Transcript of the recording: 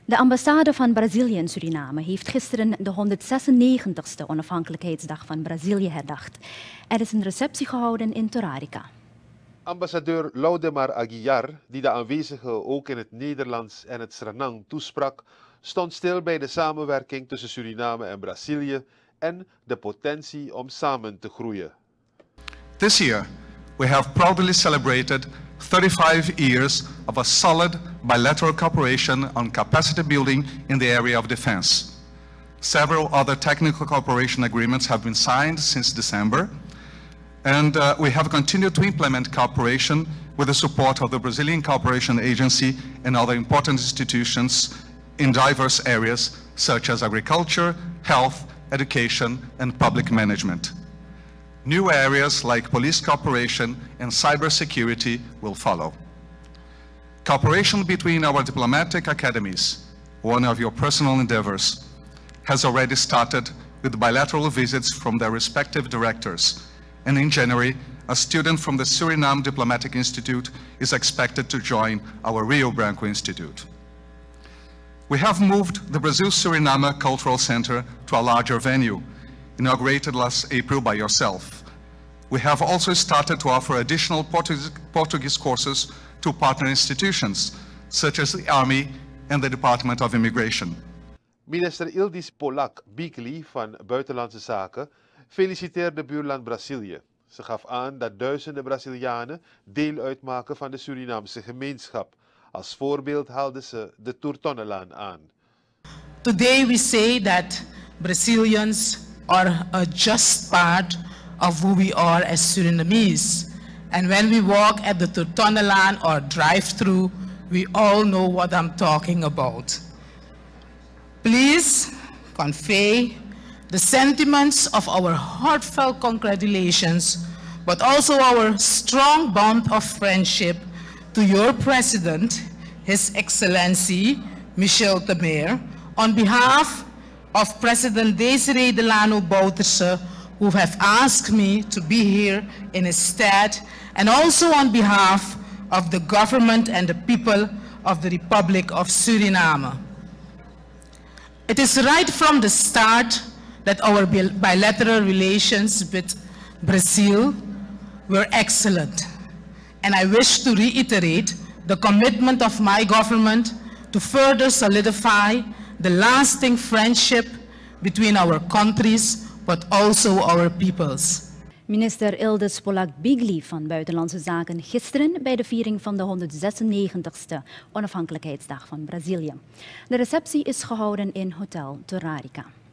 De ambassade van Brazilië in Suriname heeft gisteren de 196e onafhankelijkheidsdag van Brazilië herdacht. Er is een receptie gehouden in Torarica. Ambassadeur Laudemar Aguiar, die de aanwezigen ook in het Nederlands en het Sranang toesprak, stond stil bij de samenwerking tussen Suriname en Brazilië en de potentie om samen te groeien. This year, we have proudly celebrated 35 years of a solid bilateral cooperation on capacity building in the area of defense. Several other technical cooperation agreements have been signed since December, and we have continued to implement cooperation with the support of the Brazilian Cooperation Agency and other important institutions in diverse areas such as agriculture, health, education, and public management. New areas like police cooperation and cybersecurity will follow. Cooperation between our diplomatic academies, one of your personal endeavors, has already started with bilateral visits from their respective directors. And in January, a student from the Suriname Diplomatic Institute is expected to join our Rio Branco Institute. We have moved the Brazil-Suriname Cultural Center to a larger venue, inaugurated last April by yourself. We have also started to offer additional Portuguese courses to partner institutions, such as the Army and the Department of Immigration. Minister Ildis Polak-Bigli van Buitenlandse Zaken feliciteerde buurland Brazilië. Ze gaf aan dat duizenden Brazilianen deel uitmaken van de Surinaamse gemeenschap. Als voorbeeld haalde ze de Tourtonnelaan aan. Today we say that Brazilians are a just part of who we are as Surinamese. And when we walk at the Tourtonnelaan or drive-through, we all know what I'm talking about. Please convey the sentiments of our heartfelt congratulations, but also our strong bond of friendship to your President, His Excellency Michel Temer, on behalf of President Desiree Delano Bouterse, who have asked me to be here in his stead, and also on behalf of the government and the people of the Republic of Suriname. It is right from the start that our bilateral relations with Brazil were excellent. And I wish to reiterate the commitment of my government to further solidify the lasting friendship between our countries, but also our peoples. Minister Ildis Polak-Bigli van Buitenlandse Zaken gisteren bij de viering van de 196e onafhankelijkheidsdag van Brazilië. De receptie is gehouden in Hotel Torarica.